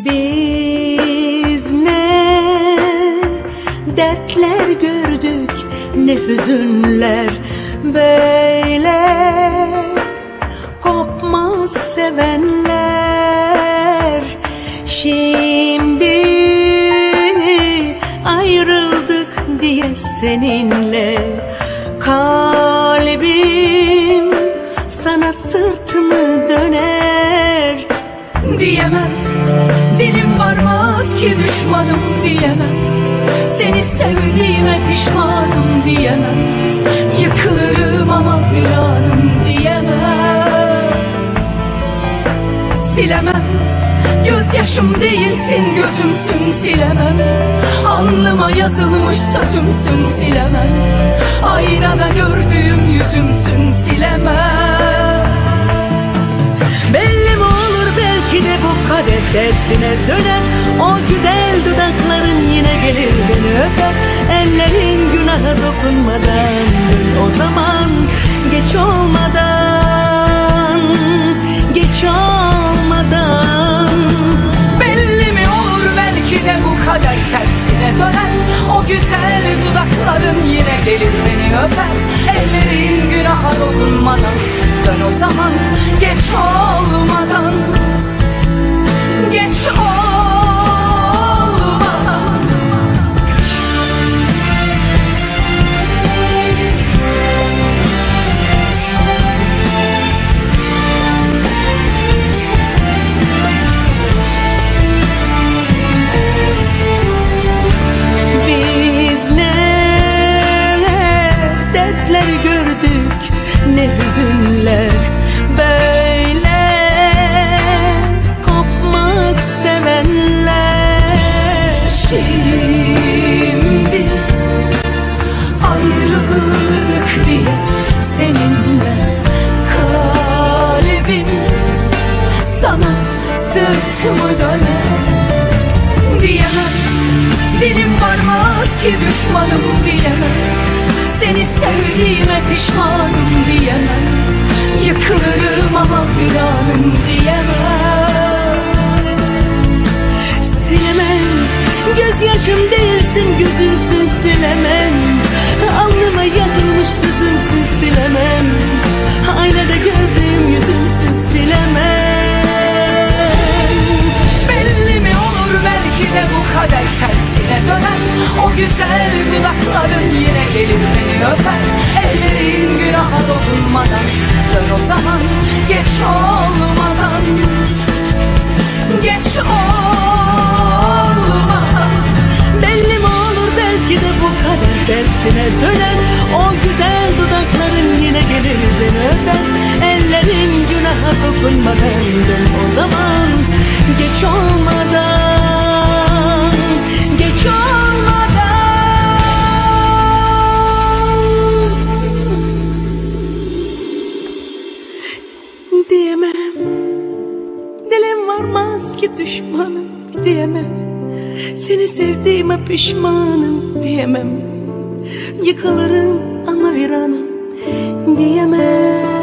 Biz ne dertler gördük, ne hüzünler, böyle kopmaz sevenler. Şimdi ayrıldık diye seninle, kalbim sana sırtımı döner. Diyemem, dilim varmaz ki düşmanım diyemem. Seni sevdiğime pişmanım diyemem. Yıkılırım ama bir anım diyemem. Silemem, gözyaşım değilsin gözümsün silemem. Alnıma yazılmış sözümsün silemem. Aynada gördüğüm yüzümsün silemem. Belli mi olur belki de bu kader tersine döner. O güzel dudakların yine gelir beni öper. Ellerin günaha dokunmadan dön o zaman, geç olmadan, geç olmadan. Belli mi olur belki de bu kader tersine döner. O güzel dudakların yine gelir beni öper. Ellerin günaha dokunmadan dön o zaman, geç olmadan, geç olmadan. Biz ne dertler gördük, ne hüzünler, böyle kopmaz sevenler. Şimdi ayrıldık diye seninle, kalbim sana sırtımı döner. Diyemem, dilim varmaz ki düşmanım diyemem. Seni sevdiğime pişmanım diyemem. Yıkılırım ama bir anım diyemem. Silemem, gözyaşım değilsin gözümsün silemem. Alnıma yazılmış sözümsün silemem. Aynada gördüğüm yüzümsün silemem. Belli mi olur belki de bu kader tersine döner. O güzel dudakların yine gelir beni öper. Ellerin günaha dokunmadan dön o zaman, geç olmadan, geç olmadan. Belli mi olur belki de bu kader tersine döner. O güzel dudakların yine gelir beni öper. Ellerin günaha dokunmadan dön o zaman, geç olmadan, geç olmadan. Diyemem, dilim varmaz ki düşmanım diyemem. Seni sevdiğime pişmanım diyemem. Yıkılırım ama bir anım diyemem.